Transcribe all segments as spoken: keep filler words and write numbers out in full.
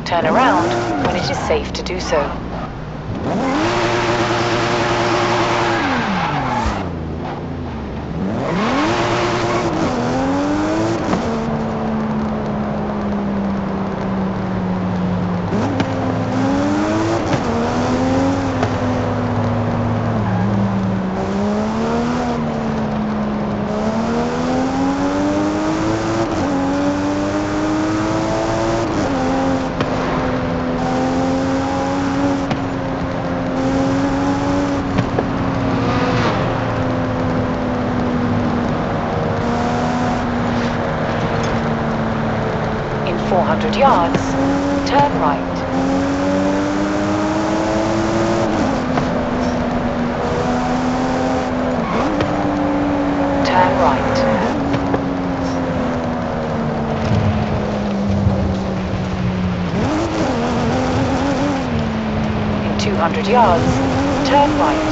Turn around when it is safe to do so. four hundred yards, turn right. Turn right. In two hundred yards, turn right.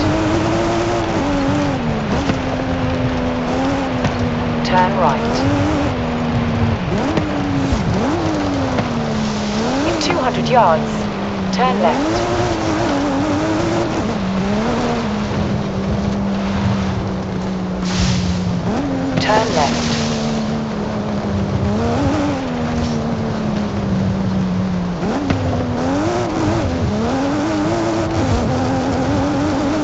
Turn right. two hundred yards, turn left. Turn left.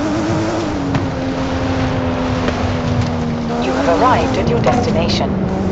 You have arrived at your destination.